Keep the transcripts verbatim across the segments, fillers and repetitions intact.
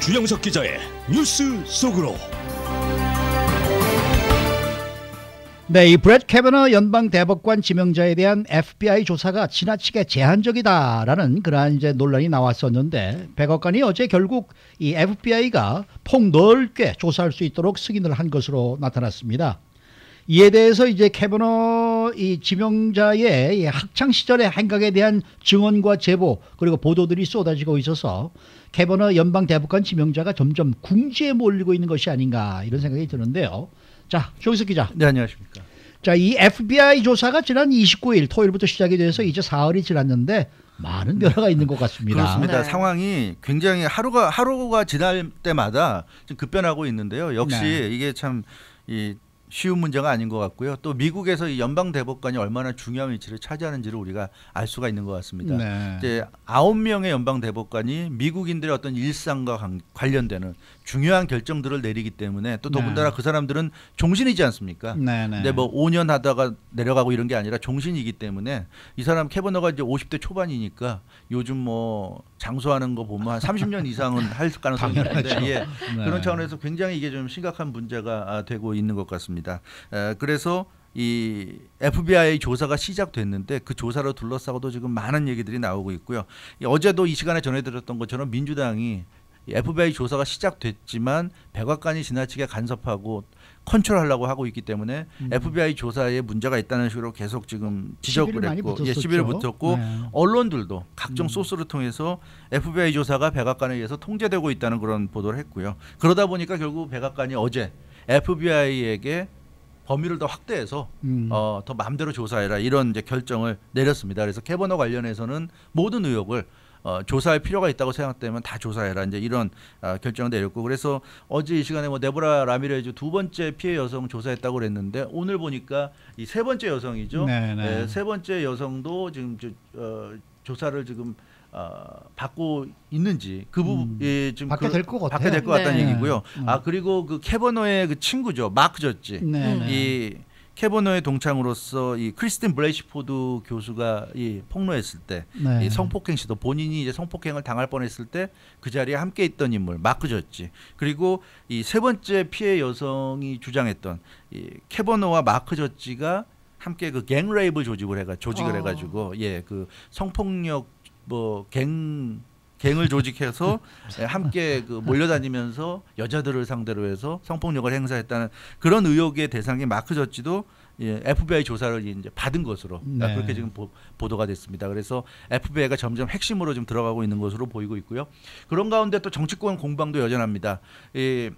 주영석 기자의 뉴스 속으로. 네, 이 브렛 캐버너 연방 대법관 지명자에 대한 에프비아이 조사가 지나치게 제한적이다라는 그러한 이제 논란이 나왔었는데, 백악관이 어제 결국 이 에프비아이가 폭넓게 조사할 수 있도록 승인을 한 것으로 나타났습니다. 이에 대해서 이제 캐버너 이 지명자의 이 학창 시절의 행각에 대한 증언과 제보 그리고 보도들이 쏟아지고 있어서 캐버너 연방 대법관 지명자가 점점 궁지에 몰리고 있는 것이 아닌가 이런 생각이 드는데요. 자, 조기석 기자. 네, 안녕하십니까. 자, 이 에프비아이 조사가 지난 이십구 일 토요일부터 시작이 돼서 이제 사흘이 지났는데 많은 변화가 있는 것 같습니다. 그렇습니다. 네. 상황이 굉장히 하루가 하루가 지날 때마다 좀 급변하고 있는데요. 역시 네. 이게 참 이 쉬운 문제가 아닌 것 같고요. 또 미국에서 이 연방 대법관이 얼마나 중요한 위치를 차지하는지를 우리가 알 수가 있는 것 같습니다. 네. 이제 아홉 명의 연방 대법관이 미국인들의 어떤 일상과 관련되는 중요한 결정들을 내리기 때문에 또 더군다나 네. 그 사람들은 종신이지 않습니까? 네, 네. 근데 뭐 오 년 하다가 내려가고 이런 게 아니라 종신이기 때문에 이 사람 캐버너가 이제 오십 대 초반이니까 요즘 뭐 장수하는 거 보면 한 삼십 년 이상은 할 가능성이 있는데 예, 네. 그런 차원에서 굉장히 이게 좀 심각한 문제가 되고 있는 것 같습니다. 에, 그래서 이 에프비아이 조사가 시작됐는데 그 조사를 둘러싸고도 지금 많은 얘기들이 나오고 있고요. 이 어제도 이 시간에 전해드렸던 것처럼 민주당이 에프비아이 조사가 시작됐지만 백악관이 지나치게 간섭하고 컨트롤하려고 하고 있기 때문에 음. 에프비아이 조사에 문제가 있다는 식으로 계속 지금 지적을 했고 예, 시비를 붙었고 네. 언론들도 각종 음. 소스를 통해서 에프비아이 조사가 백악관에 의해서 통제되고 있다는 그런 보도를 했고요. 그러다 보니까 결국 백악관이 어제 에프비아이에게 범위를 더 확대해서 음. 어, 더 마음대로 조사해라 이런 이제 결정을 내렸습니다. 그래서 캐버너 관련해서는 모든 의혹을 어, 조사할 필요가 있다고 생각되면 다 조사해라 이제 이런 어, 결정을 내렸고, 그래서 어제 이 시간에 뭐 데보라 라미레즈 두 번째 피해 여성 조사했다고 그랬는데 오늘 보니까 이 세 번째 여성이죠. 네, 세 번째 여성도 지금 저, 어, 조사를 지금 어, 받고 있는지 그 부분 음, 예, 지금 받게 그, 될 것 같아요. 받게 될 것 네. 같다는 네. 얘기고요. 네. 아 그리고 그 캐버너의 그 친구죠, 마크 저지. 네. 이 캐버너의 동창으로서 이 크리스틴 블레이시포드 교수가 이 폭로했을 때 네. 이 성폭행 시도 본인이 이제 성폭행을 당할 뻔했을 때 그 자리에 함께 있던 인물 마크 저지, 그리고 이 세 번째 피해 여성이 주장했던 이 캐버너와 마크 저지가 함께 그 갱레이블 조직을 해가 조직을 어. 해가지고 예 그 성폭력 뭐 갱 갱을 조직해서 함께 그 몰려다니면서 여자들을 상대로 해서 성폭력을 행사했다는 그런 의혹의 대상인 마크 저지도 예, 에프비아이 조사를 이제 받은 것으로 네. 그렇게 지금 보, 보도가 됐습니다. 그래서 에프비아이가 점점 핵심으로 좀 들어가고 있는 것으로 보이고 있고요. 그런 가운데 또 정치권 공방도 여전합니다. 이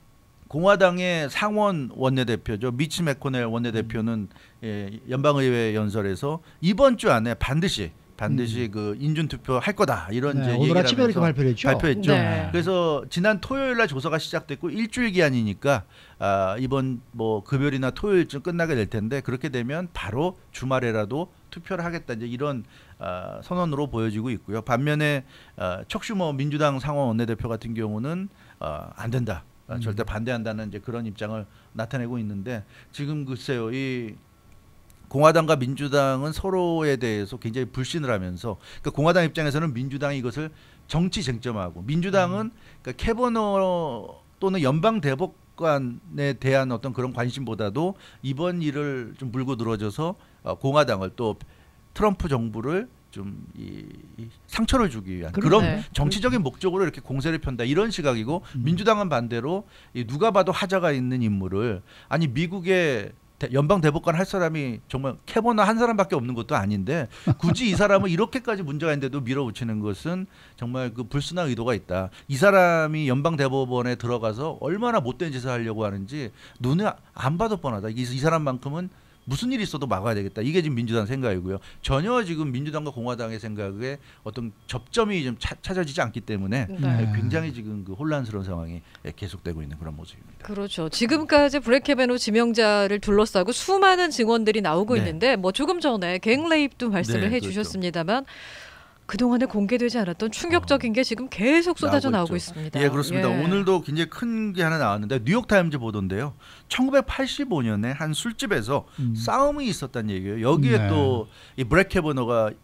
공화당의 상원 원내대표죠, 미치 매코넬 원내대표는 예, 연방의회 연설에서 이번 주 안에 반드시 반드시 음. 그 인준 투표 할 거다 이런 네, 이제 오늘 얘기를 아침에 이렇게 발표했죠. 발표했죠. 네. 그래서 지난 토요일 날 조사가 시작됐고 일주일 기한이니까 아, 이번 뭐 금요일이나 토요일쯤 끝나게 될 텐데 그렇게 되면 바로 주말에라도 투표를 하겠다 이제 이런 아, 선언으로 보여지고 있고요. 반면에 아, 척 슈머 민주당 상원 원내대표 같은 경우는 아, 안 된다. 아, 음. 절대 반대한다는 이제 그런 입장을 나타내고 있는데 지금 글쎄요 이 공화당과 민주당은 서로에 대해서 굉장히 불신을 하면서 그러니까 공화당 입장에서는 민주당이 이것을 정치 쟁점하고 민주당은 그러니까 캐버너 또는 연방 대법관에 대한 어떤 그런 관심보다도 이번 일을 좀 물고 늘어져서 공화당을 또 트럼프 정부를 좀 이, 이 상처를 주기 위한 그런 네. 정치적인 목적으로 이렇게 공세를 편다 이런 시각이고 음. 민주당은 반대로 이 누가 봐도 하자가 있는 인물을 아니 미국의 연방 대법관 할 사람이 정말 캐버너 한 사람밖에 없는 것도 아닌데 굳이 이 사람을 이렇게까지 문제가 있는데도 밀어붙이는 것은 정말 그 불순한 의도가 있다. 이 사람이 연방 대법원에 들어가서 얼마나 못된 짓을 하려고 하는지 눈에 안 봐도 뻔하다. 이, 이 사람만큼은 무슨 일이 있어도 막아야 되겠다. 이게 지금 민주당 생각이고요. 전혀 지금 민주당과 공화당의 생각에 어떤 접점이 좀 차, 찾아지지 않기 때문에 네. 굉장히 지금 그 혼란스러운 상황이 계속되고 있는 그런 모습입니다. 그렇죠. 지금까지 브렛 캐버너 지명자를 둘러싸고 수많은 증언들이 나오고 네. 있는데 뭐 조금 전에 갱레이프도 말씀을 네, 해주셨습니다만 그동안에 공개되지 않았던 충격적인 게 지금 계속 쏟아져 나오고, 나오고 있습니다. 예, 그렇습니다. 예. 오늘도 굉장히 큰 게 하나 나왔는데 뉴욕타임즈 보도인데요. 천구백팔십오 년에 한 술집에서 음. 싸움이 있었다는 얘기예요. 여기에 네. 또 이 브렛 캐버너가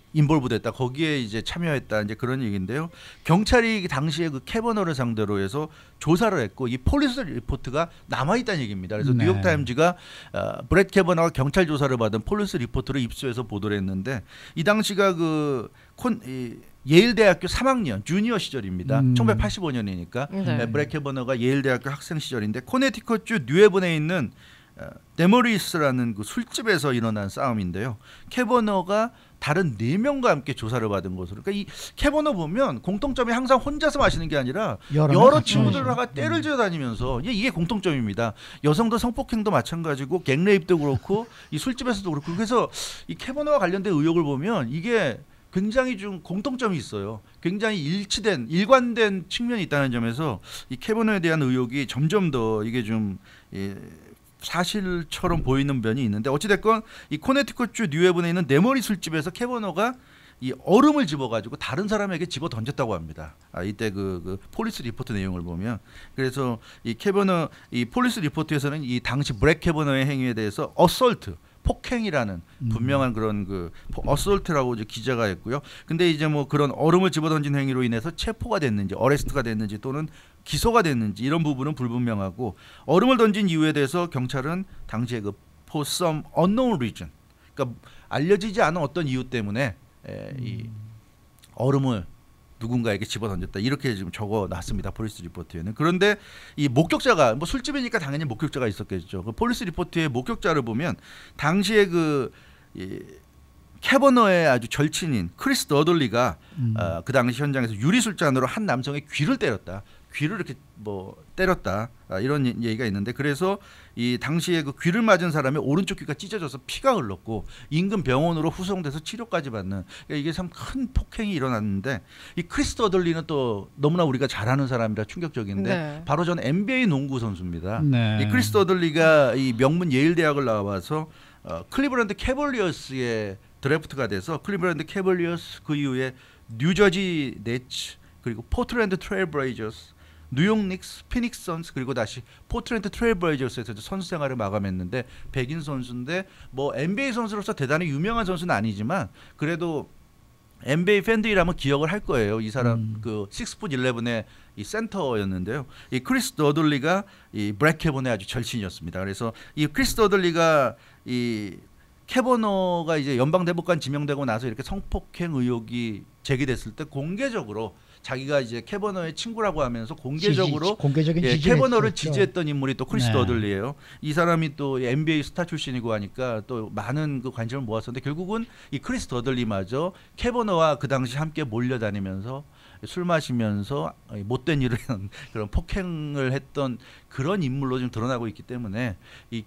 인볼브됐다. 거기에 이제 참여했다. 이제 그런 얘기인데요. 경찰이 당시에 그 캐버너를 상대로 해서 조사를 했고 이 폴리스 리포트가 남아 있다는 얘기입니다. 그래서 네. 뉴욕 타임즈가 어, 브렛 캐버너가 경찰 조사를 받은 폴리스 리포트를 입수해서 보도를 했는데 이 당시가 그 콘, 이, 예일 대학교 삼 학년 주니어 시절입니다. 음. 천구백팔십오 년이니까 네. 네, 브렛 캐버너가 예일 대학교 학생 시절인데 코네티컷주 뉴헤븐에 있는 어, 데머리스라는 그 술집에서 일어난 싸움인데요. 캐버너가 다른 네 명과 함께 조사를 받은 것으로. 그러니까 이 캐버너 보면 공통점이 항상 혼자서 마시는 게 아니라 여러 여러 같이 친구들과 마시죠. 때를 지어 다니면서 이게, 이게 공통점입니다. 여성도 성폭행도 마찬가지고 갱레입도 그렇고 이 술집에서도 그렇고 그래서 이 캐버너와 관련된 의혹을 보면 이게 굉장히 좀 공통점이 있어요. 굉장히 일치된 일관된 측면이 있다는 점에서 이 캐버너에 대한 의혹이 점점 더 이게 좀 예, 사실처럼 보이는 면이 있는데 어찌됐건 이 코네티컷주 뉴헤븐에 있는 네머리 술집에서 캐버너가 이 얼음을 집어가지고 다른 사람에게 집어 던졌다고 합니다. 아, 이때 그, 그 폴리스 리포트 내용을 보면 그래서 이 캐버너 이 폴리스 리포트에서는 이 당시 브렛 캐버너의 행위에 대해서 어설트 폭행이라는 분명한 그런 그 어설트라고 이제 기자가 했고요. 근데 이제 뭐 그런 얼음을 집어던진 행위로 인해서 체포가 됐는지 어레스트가 됐는지 또는 기소가 됐는지 이런 부분은 불분명하고 얼음을 던진 이유에 대해서 경찰은 당시에 그 for some unknown reason 그러니까 알려지지 않은 어떤 이유 때문에 에, 이 얼음을 누군가에게 집어던졌다 이렇게 지금 적어놨습니다. 폴리스 리포트에는. 그런데 이 목격자가 뭐 술집이니까 당연히 목격자가 있었겠죠. 그 폴리스 리포트의 목격자를 보면 당시에 그 이, 캐버너의 아주 절친인 크리스 더들리가 음. 어, 그 당시 현장에서 유리술잔으로 한 남성의 귀를 때렸다. 귀를 이렇게 뭐 때렸다. 아, 이런 얘기가 있는데 그래서 이 당시에 그 귀를 맞은 사람의 오른쪽 귀가 찢어져서 피가 흘렀고 인근 병원으로 후송돼서 치료까지 받는 그러니까 이게 참 큰 폭행이 일어났는데 이 크리스 더들리는 또 너무나 우리가 잘 아는 사람이라 충격적인데 네. 바로 전 엔비에이 농구 선수입니다. 네. 이 크리스 더들리가 이 명문 예일 대학을 나와서 어, 클리브랜드 캐벌리어스에 드래프트가 돼서 클리브랜드 캐벌리어스 그 이후에 뉴저지 네츠 그리고 포틀랜드 트레일 브레이저스 뉴욕 닉스, 피닉스 선스 그리고 다시 포틀랜드 트레일 브레이저스에서 선수 생활을 마감했는데 백인 선수인데 뭐 엔비에이 선수로서 대단히 유명한 선수는 아니지만 그래도 엔비에이 팬들이라면 기억을 할 거예요. 이 사람 음. 그 식스풋 일레븐의 이 센터였는데요. 이 크리스 더들리가 이 브렛 캐버너의 아주 절친이었습니다. 그래서 이 크리스 더들리가 이 캐버너가 이제 연방 대법관 지명되고 나서 이렇게 성폭행 의혹이 제기됐을 때 공개적으로 자기가 이제 캐버너의 친구라고 하면서 공개적으로 지지, 공개적인 예, 지지를 캐버너를 했었죠. 지지했던 인물이 또 크리스 네. 더들리예요. 이 사람이 또 엔비에이 스타 출신이고 하니까 또 많은 그 관심을 모았었는데 결국은 이 크리스 더들리마저 캐버너와 그 당시 함께 몰려다니면서 술 마시면서 못된 일을 한 그런 폭행을 했던 그런 인물로 좀 드러나고 있기 때문에 이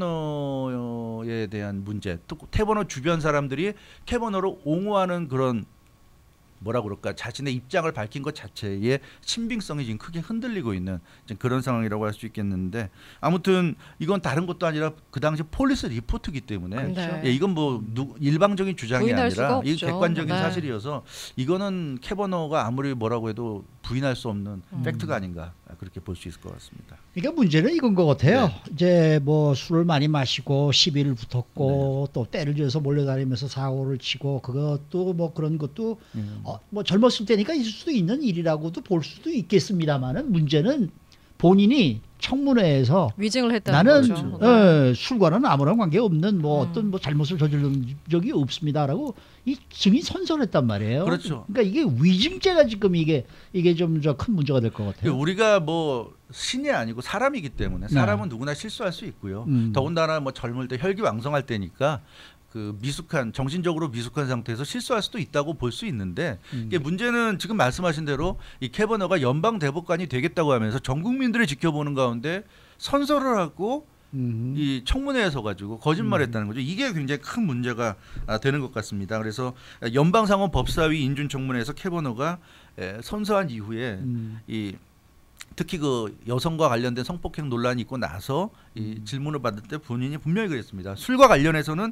캐버너에 대한 문제, 또 캐버너 주변 사람들이 캐버너를 옹호하는 그런 뭐라 그럴까 자신의 입장을 밝힌 것 자체의 신빙성이 지금 크게 흔들리고 있는 그런 상황이라고 할 수 있겠는데 아무튼 이건 다른 것도 아니라 그 당시 폴리스 리포트이기 때문에 그렇죠. 예, 이건 뭐 누, 일방적인 주장이 부인할 아니라 수가 이 없죠. 객관적인 네. 사실이어서 이거는 캐버너가 아무리 뭐라고 해도 부인할 수 없는 음. 팩트가 아닌가 그렇게 볼 수 있을 것 같습니다. 그러니까 문제는 이건 것 같아요. 네. 이제 뭐 술을 많이 마시고 시비를 붙었고 또 때를 지어서 몰려다니면서 사고를 치고 그것도 뭐 그런 것도 음. 어, 뭐 젊었을 때니까 있을 수도 있는 일이라고도 볼 수도 있겠습니다만은 문제는 본인이 청문회에서 위증을 했다는 나는 거죠. 네. 어, 술과는 아무런 관계 없는 뭐 음. 어떤 뭐 잘못을 저지른 적이 없습니다라고 이 증이 선선했단 말이에요. 그렇죠. 그러니까 이게 위증죄가 지금 이게 이게 좀 저 큰 문제가 될 것 같아요. 우리가 뭐 신이 아니고 사람이기 때문에 사람은 누구나 실수할 수 있고요. 음. 더군다나 뭐 젊을 때 혈기왕성할 때니까 그 미숙한 정신적으로 미숙한 상태에서 실수할 수도 있다고 볼 수 있는데 음. 이게 문제는 지금 말씀하신 대로 이 캐버너가 연방 대법관이 되겠다고 하면서 전 국민들이 지켜보는 가운데 선서를 하고 음. 이 청문회에서 가지고 거짓말했다는 거죠. 이게 굉장히 큰 문제가 되는 것 같습니다. 그래서 연방상원 법사위 인준청문회에서 캐버너가 선서한 이후에 음. 이 특히 그 여성과 관련된 성폭행 논란이 있고 나서 이 음. 질문을 받을 때 본인이 분명히 그랬습니다. 술과 관련해서는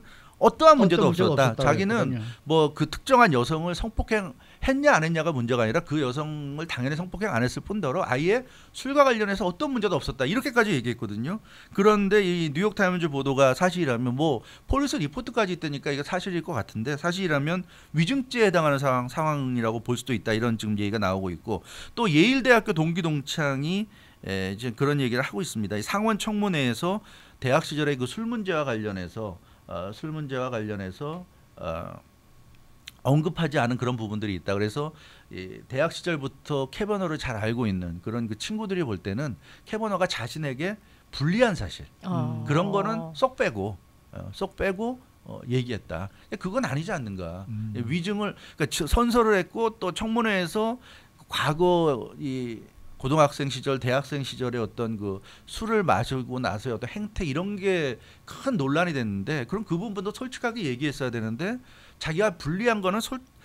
어떠한 문제도 어떤 문제가 없었다. 없었다 자기는 그랬거든요. 뭐 그 특정한 여성을 성폭행 했냐 안 했냐가 문제가 아니라 그 여성을 당연히 성폭행 안 했을 뿐더러 아예 술과 관련해서 어떤 문제도 없었다. 이렇게까지 얘기했거든요. 그런데 이 뉴욕타임즈 보도가 사실이라면 뭐 폴리스 리포트까지 있다니까 이게 사실일 것 같은데 사실이라면 위증죄에 해당하는 상황, 상황이라고 볼 수도 있다. 이런 지금 얘기가 나오고 있고 또 예일대학교 동기동창이 에, 이제 그런 얘기를 하고 있습니다. 이 상원 청문회에서 대학 시절의 그 술 문제와 관련해서 어, 술 문제와 관련해서 어, 언급하지 않은 그런 부분들이 있다. 그래서 이 대학 시절부터 캐버너를 잘 알고 있는 그런 그 친구들이 볼 때는 캐버너가 자신에게 불리한 사실 어. 그런 거는 쏙 빼고 어, 쏙 빼고 어, 얘기했다. 그건 아니지 않는가. 음. 위증을 그러니까 선서를 했고 또 청문회에서 과거 이 고등학생 시절, 대학생 시절의 어떤 그 술을 마시고 나서의 어떤 행태 이런 게 큰 논란이 됐는데 그럼 그 부분도 솔직하게 얘기했어야 되는데 자기가 불리한 거는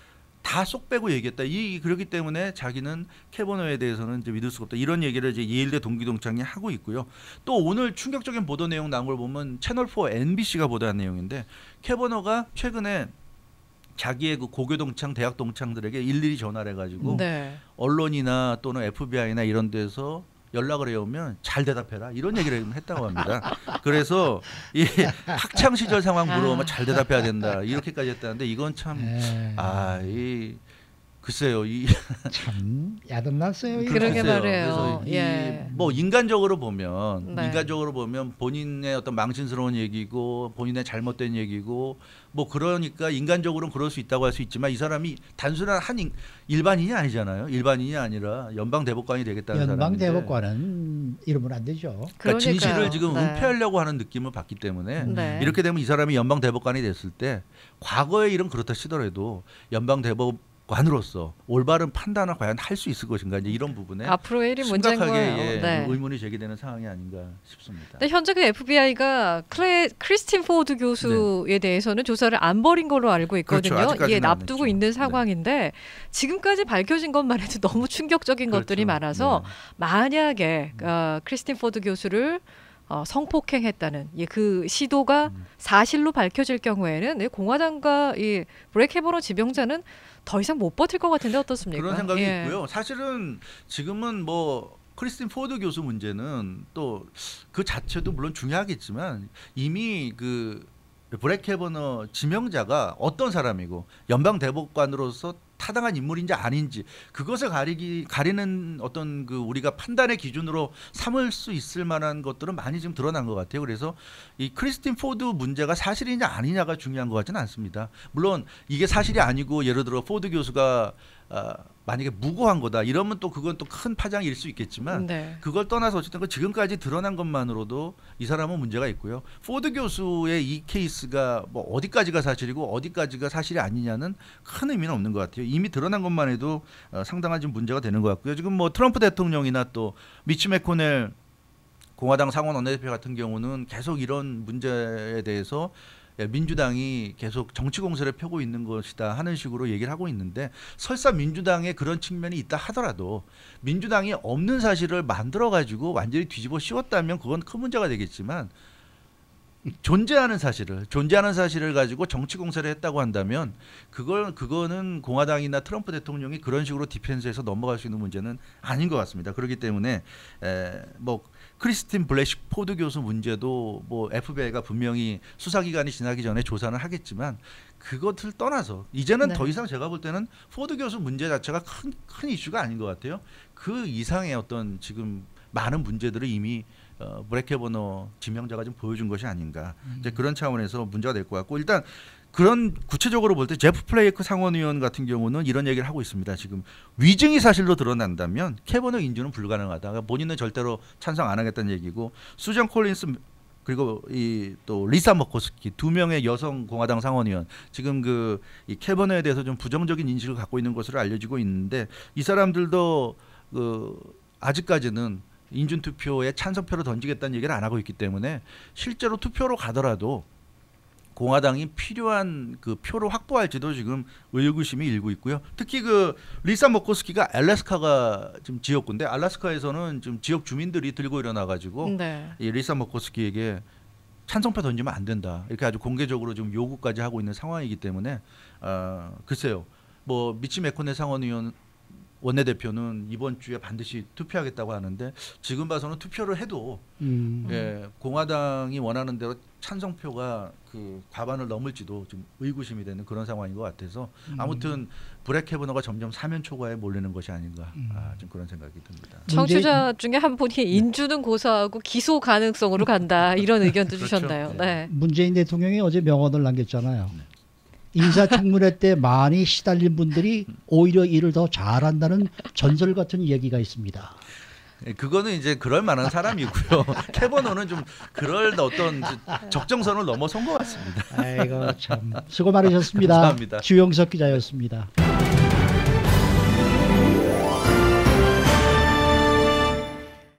다 쏙 빼고 얘기했다. 이 그렇기 때문에 자기는 캐버너에 대해서는 이제 믿을 수가 없다. 이런 얘기를 이제 예일대 동기동창이 하고 있고요. 또 오늘 충격적인 보도 내용 나온 걸 보면 채널포 엠비씨가 보도한 내용인데 캐버너가 최근에 자기의 그 고교 동창, 대학 동창들에게 일일이 전화를 해가지고 네. 언론이나 또는 에프비아이나 이런 데서 연락을 해오면 잘 대답해라 이런 얘기를 했다고 합니다. 그래서 이 학창 시절 상황 물어보면 잘 대답해야 된다 이렇게까지 했다는데 이건 참 아 이 글쎄요 이 참 야단났어요. 이거. 그러게 글쎄요. 말이에요. 그래서 이 예. 뭐 인간적으로 보면 네. 인간적으로 보면 본인의 어떤 망신스러운 얘기고 본인의 잘못된 얘기고 뭐 그러니까 인간적으로는 그럴 수 있다고 할 수 있지만 이 사람이 단순한 한 인, 일반인이 아니잖아요. 일반인이 아니라 연방 대법관이 되겠다는 연방 사람인데 대법관은 이러면 안 되죠. 그러니까 그러니까요. 진실을 지금 네. 은폐하려고 하는 느낌을 받기 때문에 네. 이렇게 되면 이 사람이 연방 대법관이 됐을 때 과거의 일은 그렇다 치더라도 연방 대법관으로서 올바른 판단을 과연 할 수 있을 것인가 이제 이런 부분에 앞으로의 일이 문제인 심각하게 거예요. 예, 네. 의문이 제기되는 상황이 아닌가 싶습니다. 근데 현재 그 에프비아이가 클레, 크리스틴 포드 교수에 대해서는 조사를 안 벌인 걸로 알고 있거든요. 그렇죠. 아직까지는 이에 안 납두고 했죠. 있는 네. 상황인데 지금까지 밝혀진 것만 해도 너무 충격적인 그렇죠. 것들이 많아서 네. 만약에 어, 크리스틴 포드 교수를 어, 성폭행했다는 예, 그 시도가 음. 사실로 밝혀질 경우에는 이 공화당과 이 브렉 캐버너 지명자는 더 이상 못 버틸 것 같은데 어떻습니까? 그런 생각이 예. 있고요. 사실은 지금은 뭐 크리스틴 포드 교수 문제는 또 그 자체도 물론 중요하겠지만 이미 그 브렉 캐버너 지명자가 어떤 사람이고 연방 대법관으로서 타당한 인물인지 아닌지 그것을 가리기 가리는 어떤 그 우리가 판단의 기준으로 삼을 수 있을 만한 것들은 많이 지금 드러난 것 같아요. 그래서 이 크리스틴 포드 문제가 사실이냐 아니냐가 중요한 것 같지는 않습니다. 물론 이게 사실이 아니고 예를 들어 포드 교수가 아, 만약에 무고한 거다 이러면 또 그건 또 큰 파장일 수 있겠지만 네. 그걸 떠나서 어쨌든 그 지금까지 드러난 것만으로도 이 사람은 문제가 있고요. 포드 교수의 이 케이스가 뭐 어디까지가 사실이고 어디까지가 사실이 아니냐는 큰 의미는 없는 것 같아요. 이미 드러난 것만 해도 어, 상당한 좀 문제가 되는 것 같고요. 지금 뭐 트럼프 대통령이나 또 미치 매코넬 공화당 상원 원내대표 같은 경우는 계속 이런 문제에 대해서 민주당이 계속 정치 공세를 펴고 있는 것이다 하는 식으로 얘기를 하고 있는데 설사 민주당에 그런 측면이 있다 하더라도 민주당이 없는 사실을 만들어 가지고 완전히 뒤집어 씌웠다면 그건 큰 문제가 되겠지만 존재하는 사실을 존재하는 사실을 가지고 정치 공세를 했다고 한다면 그걸 그거는 공화당이나 트럼프 대통령이 그런 식으로 디펜스에서 넘어갈 수 있는 문제는 아닌 것 같습니다. 그렇기 때문에 에, 뭐 크리스틴 블래시 포드 교수 문제도 뭐 에프비아이가 분명히 수사기간이 지나기 전에 조사는 하겠지만 그것을 떠나서 이제는 네. 더 이상 제가 볼 때는 포드 교수 문제 자체가 큰, 큰 이슈가 아닌 것 같아요. 그 이상의 어떤 지금 많은 문제들을 이미 어, 브렉 캐버너 지명자가 좀 보여준 것이 아닌가 음. 이제 그런 차원에서 문제가 될 것 같고 일단 그런 구체적으로 볼 때 제프 플레이크 상원의원 같은 경우는 이런 얘기를 하고 있습니다. 지금 위증이 사실로 드러난다면 캐버너 인준은 불가능하다. 그러니까 본인은 절대로 찬성 안 하겠다는 얘기고 수전 콜린스 그리고 이 또 리사 머코스키 두 명의 여성 공화당 상원의원 지금 그 이 캐버너에 대해서 좀 부정적인 인식을 갖고 있는 것으로 알려지고 있는데 이 사람들도 그 아직까지는 인준 투표에 찬성표를 던지겠다는 얘기를 안 하고 있기 때문에 실제로 투표로 가더라도 공화당이 필요한 그 표를 확보할지도 지금 의구심이 일고 있고요. 특히 그 리사 머코스키가 알래스카가 지금 지역구인데 알래스카에서는 지금 지역 주민들이 들고 일어나 가지고 네. 이 리사 머코스키에게 찬성표 던지면 안 된다. 이렇게 아주 공개적으로 지금 요구까지 하고 있는 상황이기 때문에 어, 글쎄요. 뭐 미치 메코네 상원의원 원내대표는 이번 주에 반드시 투표하겠다고 하는데 지금 봐서는 투표를 해도 음. 예, 공화당이 원하는 대로 찬성표가 그 과반을 넘을지도 좀 의구심이 되는 그런 상황인 것 같아서 아무튼 브렉 캐버너가 점점 사면 초과에 몰리는 것이 아닌가 아, 좀 그런 생각이 듭니다. 청취자 중에 한 분이 인주는 고사하고 기소 가능성으로 간다 이런 의견도 그렇죠. 주셨나요? 네. 문재인 대통령이 어제 명언을 남겼잖아요. 인사청문회 때 많이 시달린 분들이 오히려 일을 더 잘한다는 전설 같은 얘기가 있습니다. 예, 그거는 이제 그럴 만한 사람이고요. 캐버너는 좀 그럴 어떤 적정선을 넘어선 것 같습니다. 아이고 참 수고 많으셨습니다. 감사합니다. 주영석 기자였습니다.